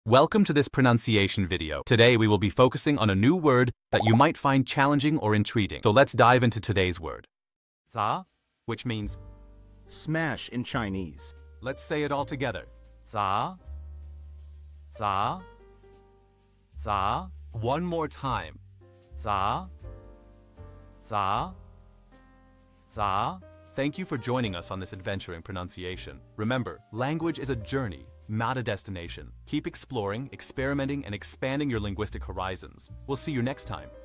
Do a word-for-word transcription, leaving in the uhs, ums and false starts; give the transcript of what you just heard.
Welcome to this pronunciation video. Today we will be focusing on a new word that you might find challenging or intriguing. So let's dive into today's word. "Za," which means Smash in Chinese. let's say it all together. "Za, za, za." One more time. "Za, za, za." Thank you for joining us on this adventure in pronunciation. Remember, language is a journey, not a destination. Keep exploring, experimenting, and expanding your linguistic horizons. We'll see you next time.